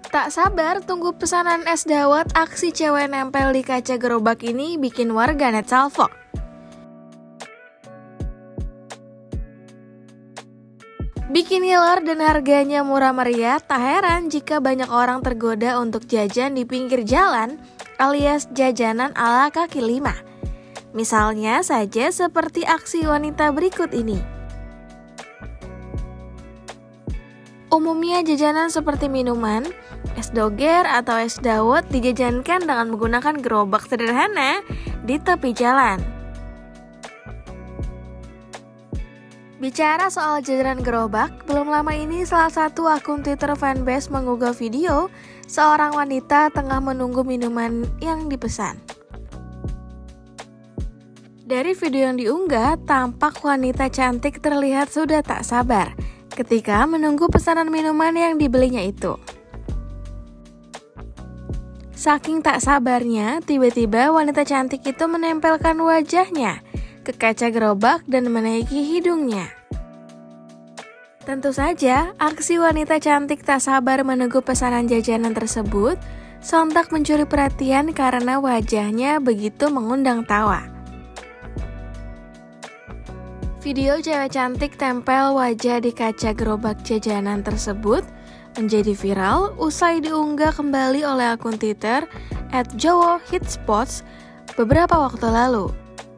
Tak sabar tunggu pesanan es dawet, aksi cewek nempel di kaca gerobak ini bikin warganet salvo. Bikin ngiler dan harganya murah meriah, tak heran jika banyak orang tergoda untuk jajan di pinggir jalan alias jajanan ala kaki lima. Misalnya saja seperti aksi wanita berikut ini. Umumnya jajanan seperti minuman, es doger atau es dawet dijajankan dengan menggunakan gerobak sederhana di tepi jalan. Bicara soal jajanan gerobak, belum lama ini salah satu akun Twitter fanbase mengunggah video seorang wanita tengah menunggu minuman yang dipesan. Dari video yang diunggah, tampak wanita cantik terlihat sudah tak sabar ketika menunggu pesanan minuman yang dibelinya itu. Saking tak sabarnya, tiba-tiba wanita cantik itu menempelkan wajahnya ke kaca gerobak dan menaiki hidungnya. Tentu saja, aksi wanita cantik tak sabar menunggu pesanan jajanan tersebut sontak mencuri perhatian karena wajahnya begitu mengundang tawa. Video cewek cantik tempel wajah di kaca gerobak jajanan tersebut menjadi viral usai diunggah kembali oleh akun Twitter @JowoHitspots beberapa waktu lalu.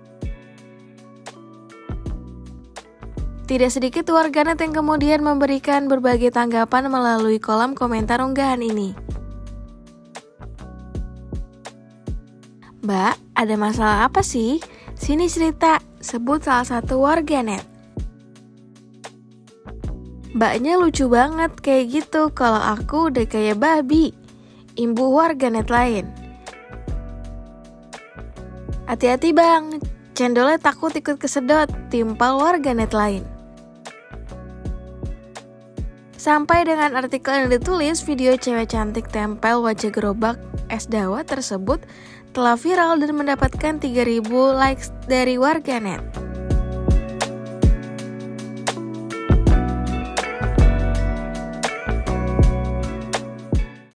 Tidak sedikit warganet yang kemudian memberikan berbagai tanggapan melalui kolom komentar unggahan ini. "Mbak, ada masalah apa sih? Sini cerita," sebut salah satu warganet. "Mbaknya lucu banget kayak gitu, kalau aku udah kayak babi," imbuh warganet lain. "Hati-hati bang, cendolnya takut ikut kesedot," timpal warganet lain. Sampai dengan artikel yang ditulis, video cewek cantik tempel wajah gerobak es dawet tersebut telah viral dan mendapatkan 3.000 likes dari warganet.